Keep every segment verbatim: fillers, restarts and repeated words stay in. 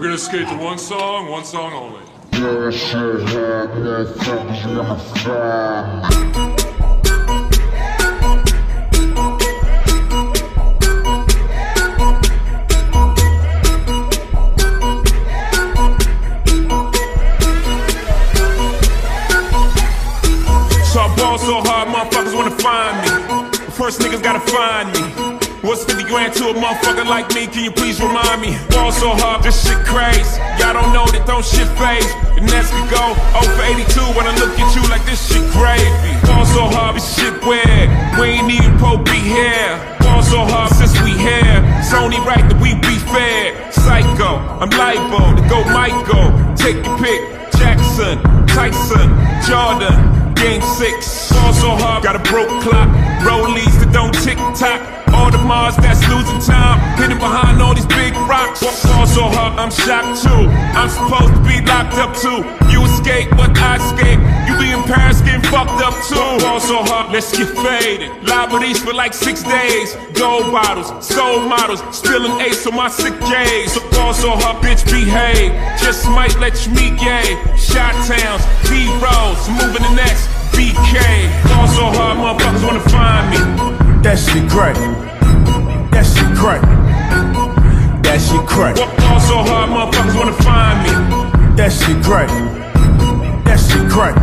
We're gonna skate to one song, one song only. So I ball so hard, motherfuckers wanna find me. First niggas gotta find me. What's fifty grand to a motherfucker like me? Can you please remind me? Ball so hard, this shit crazy. Y'all don't know that don't shit phase. The Nets could go oh for eighty-two when I look at you like this shit gravy. Ball so hard, this shit weird. We ain't even pro be here. Ball so hard since we here. It's only right that we be fair. Psycho, I'm liable to go Michael. Take your pick. Jackson, Tyson, Jordan. Game six, ball so hard, got a broke clock. Rollies that don't tick-tock. Audemars that's losing time. Hidden behind all these big rocks. Ball so hard, I'm shocked too. I'm supposed to be locked up too. You escape, but I escape. You be in Paris getting fucked up too. Ball so hard, let's get faded. Liberties for like six days. Gold bottles, soul models. Spilling ace on my sick days. So ball so hard, bitch behave. Just might let you meet gay. Shot towns, B-rolls, moving the next. B K, ball so hard, motherfuckers wanna find me. That shit crack. That shit crack. That shit crack. Ball so hard, motherfuckers wanna find me. That shit crack. That shit crack.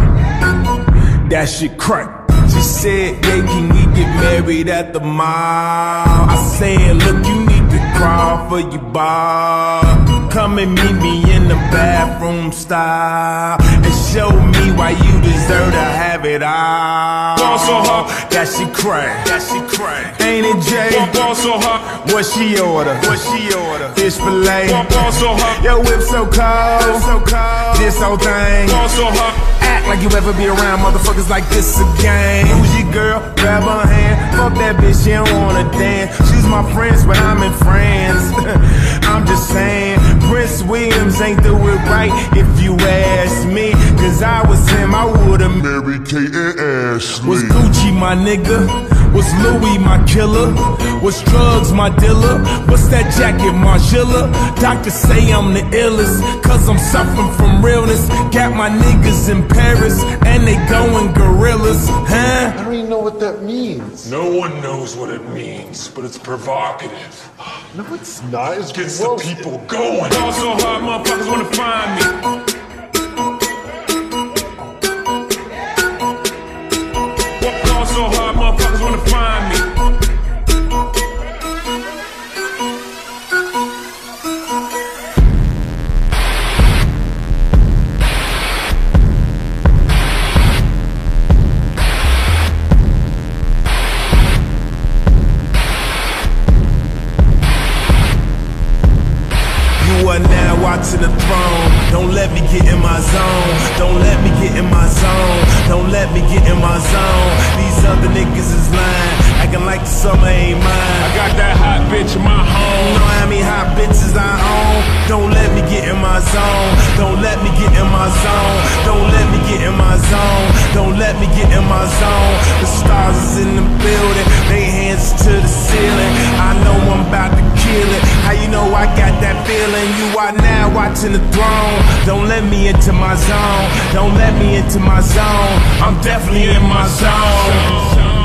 That shit crack. She said, yeah, can we get married at the mall? I said, look, you need to crawl for your bar. Come and meet me in the bathroom style and show me why you deserve to have it all. Ball so hard, that shit crack. That shit crack. Ain't it, Jay? Ball so hard, what she order? What she order? Fish fillet. Ball so hard, your whip so cold, so cold. This whole thing. Ball so hard. Act like you ever be around motherfuckers like this again. Who's your girl? Grab her hand. Fuck that bitch, she don't wanna dance. She's my friends, but I'm in France. I'm just saying, Prince Williams ain't do it right if you ask me. Cause I was him, I would've married Kate and Ashley. Was Gucci my nigga? Was Louis my killer? Was drugs my dealer? What's that jacket, Margilla? Doctors say I'm the illest, cause I'm suffering from realness. Got my niggas in Paris, and they going gorillas, huh? I don't even know what that means. No one knows what it means, but it's provocative. No, it's not. It gets the people going. Ball so hard, motherfuckers wanna find me. Ball so hard, motherfuckers wanna find me. You are now watching the throne. Don't let me get in my zone. Don't let me get in my zone. Don't let me get in my zone. These other niggas is lying, acting like the summer ain't mine. I got that hot bitch in my home. You know how many hot bitches I own. Don't let me get in my zone. Don't let me get in my zone. Don't let me get in my zone. Don't let me get in my zone. The stars is in the building, they hands to the ceiling. I know I'm about to kill it. How you know I got that feeling? You are now watching the throne. Don't let me into my zone. Don't let me into my zone. I'm definitely in my zone.